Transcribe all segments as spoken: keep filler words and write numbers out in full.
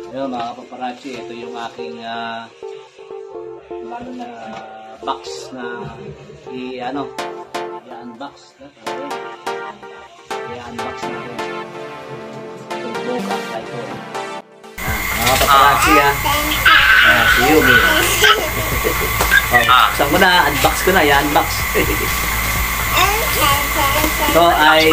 Ayun mga kapaparachi, ito yung aking uh, uh, box na i ano i-unbox okay? i-unbox natin itong boga ito. Ah, mga kapaparachi ah, ah si Yumi. Oh, saan ko na, unbox ko na, i-unbox. Ito ay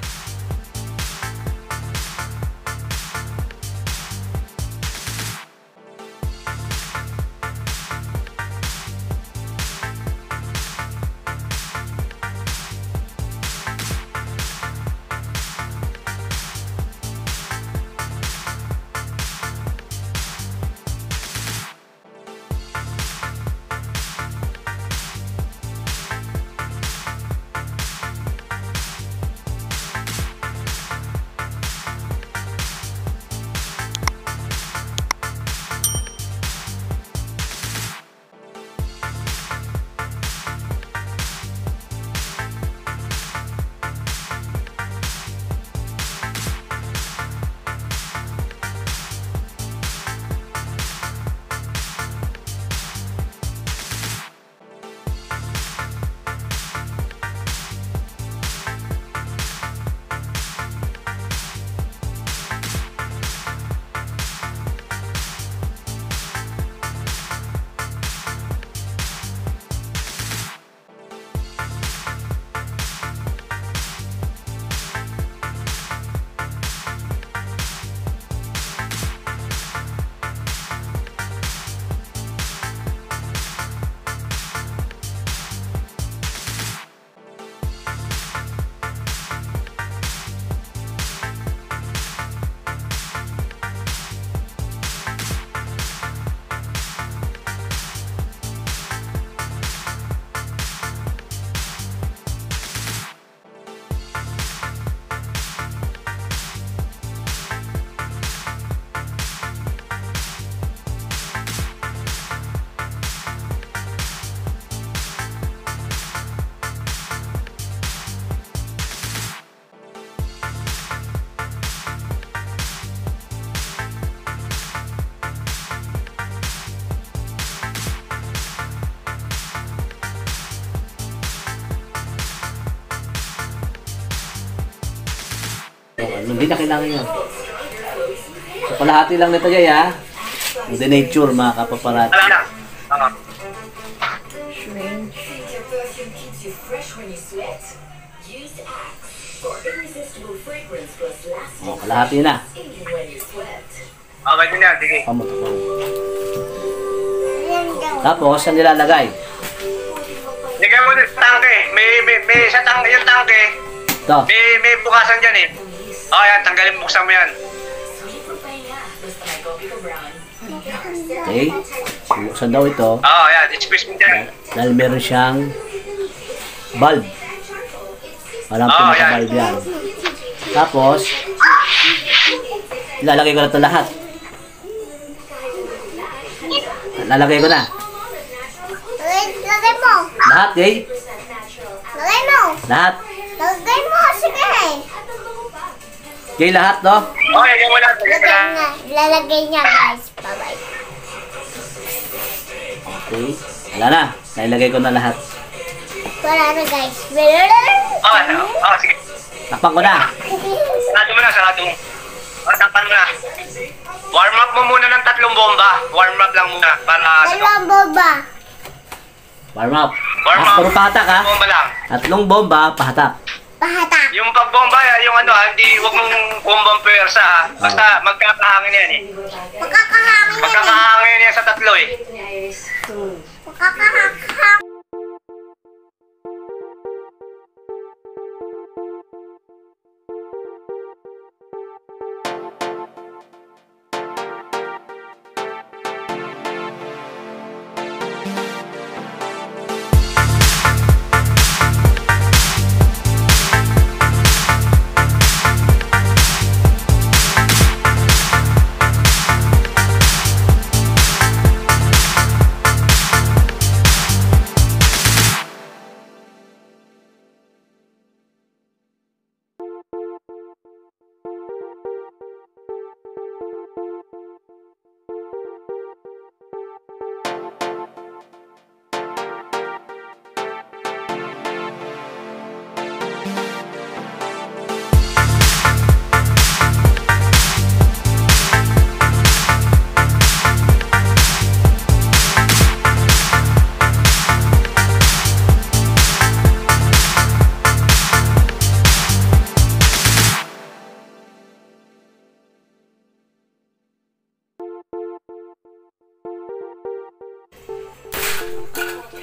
hindi na kailangan yun. So, kalahati lang nito guys ha. The nature mga kapaparachi. Oh, kalahati na. Okay din yan, sige. Tapos, saan nilalagay? Lagyan mo din sa tangke. May, may, may sa tangke, yung tangke. Ito. May, may bukasan dyan eh. O oh, yan, tanggalin, buksan mo yan. Okay. Buksan daw ito. Oo, oh, yan, i-squeeze mo dyan. Dahil meron siyang bulb. Parang oh, pinaka-bulb yan. Tapos, ilalagay ko na ito lahat. Lalagay ko na. Lagay mo. Lahat, eh? Lagay mo. Lahat. Lagay mo, sige. Okay, lahat, no? Okay, lagay mo lahat. Lagay mo Lagay lahat. niya. Lalagay niya, guys. Bye-bye. Okay. Wala na. Nailagay ko na lahat. Wala na, guys. Oo, oh, sige. Takpan ko na. Sarado mo na, sarado mo. O, takpan mo na. Warm up mo muna ng tatlong bomba. Warm up lang muna. Para... Dalawang boba. Warm up. Warm Ah, up. puro pahatak, ha? Bomba lang. Tatlong bomba, pahatak. Pahatak. Yung pagbomba, yung ano, hindi, huwag mong bombang pwersa ha. Basta magkakahangin yan eh. Magkakahangin yan eh. Magkakahangin yan sa tatlo eh. Magkakahangin.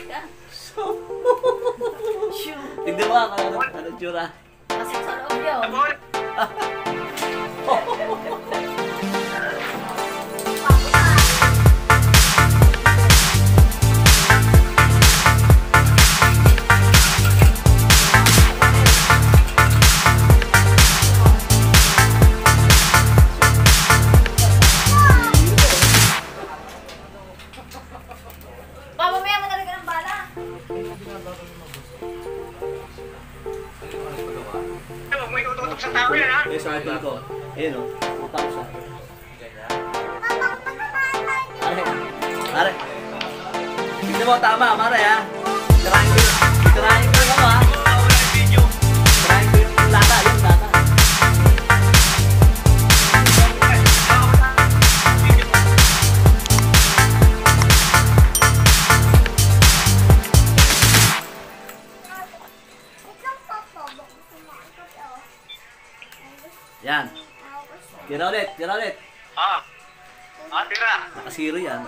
ka. Tignan mo ako, ano, ano tsura. Kasi sa loob yun. Amol. Pa, mamaya mo talaga ng bala. Huwag mo itututok sa tao yan, ha? Eh, sa atin ko. Ayun o, two thousand. Are, are. Tignan mo, tama, mare ha. Tirahin ko, tirahin ko yung ano ha. Wala yung video. Tirahin ko yung lata, yung lata. Yan. Tira ulit, tira ulit. Ah. Ah, tira. Nakasiro yan.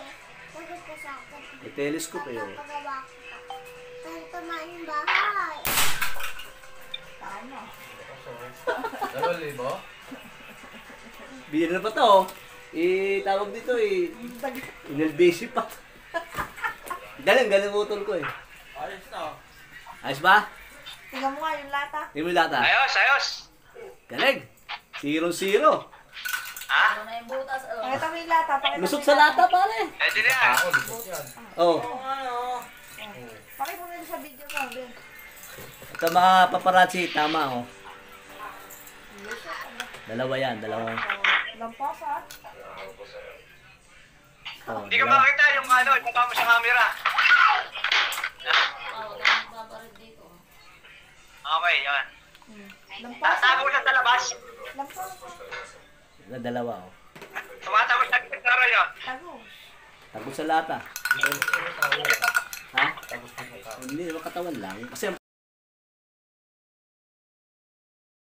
May telescope eh. Oh. Kahit tumain yung bahay. Tama. Dalawang libo? Bigyan na pa to. Oh. Eh, tawag dito eh. Inelbesi pa. Galing, galing utol ko eh. Ayos na. Ayos ba? Tingnan mo nga yung lata. Hindi mo yung lata. Ayos, ayos. Galing. Zero-zero. Ha? Ano na yung butas? Oh. Pakita mo yung lata. Pakita mo Lusot yung sa lata. lata pare. Pwede na yan. Ako, lubos yan. Oh. Pakita mo yun sa video ko. Ben. Ito mga paparazzi, tama oh. Dalawa yan, dalawa. Lampas ha. Oh, Hindi ka dalawa. makita yung ano, ibaba mo sa camera. Oo, nagbabarid dito. Okay, yan. Lampas ha. Tatago siya sa labas. Lampas ha. Na dalawa oh. Tumatago siya sa pintara niya. Tago. Tago sa lata. Ha? Hindi, naman katawan lang. Kasi